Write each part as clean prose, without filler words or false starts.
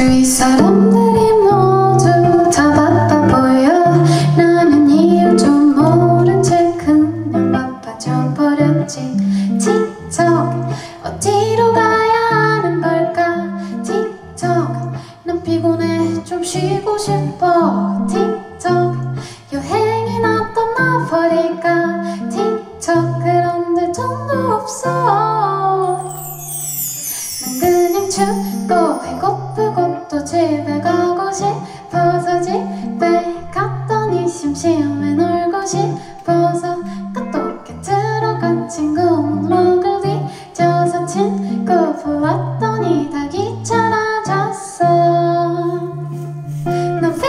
주위 사람들이 모두 다 바빠 보여. 나는 이유 좀 모른 채 그냥 바빠져 버렸지. 틱톡 어디로 가야 하는 걸까? 틱톡 난 피곤해 좀 쉬고 싶어. 틱톡 여행이나 떠나버릴까? 틱톡 그런데 돈도 없어. 난 그냥 춥고 배고프고 또 집에 가고 싶어서 집에 갔더니 심심해 놀고 싶어서 카톡에 들어간 친구 목록을 뒤져서 친구 보았더니 다 귀찮아졌어. 난 왜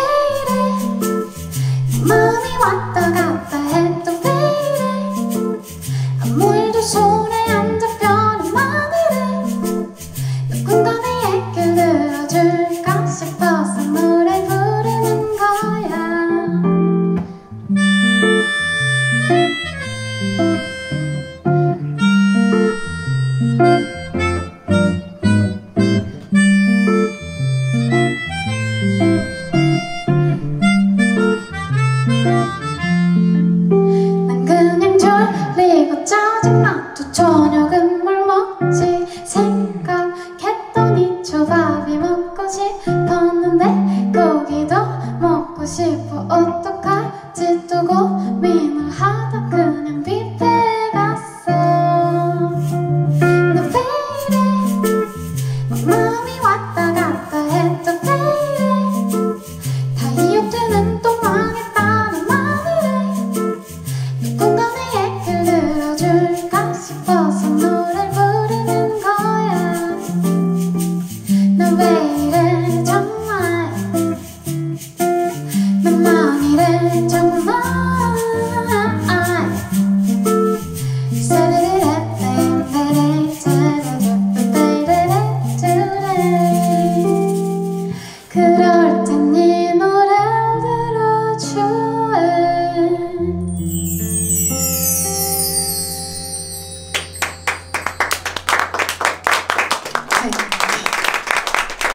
이래 마음이 왔다 갔다 해도 왜 이래 아무 일도 손에 안 잡혀는 만 이래. 누군가 내 얘기를 들어줄까 싶어서 노래 부르는 거야. 난 그냥 졸리고 짜증나도 저녁은 뭘 먹지 생각했더니 초밥이 먹고 싶었는데 고기도 먹고 싶어. 어떡할지 또 고민을 하다 그냥 뷔페에 갔어. 나 왜 이래 마음이 왔다 갔다 해도 왜 이래 다이어트는 또 망했다는 말이래. 누군가 내 얘기를 들어줄까 싶어서 노래를 부르는 거야. 난 왜 이래 정말 난만 이래 정말.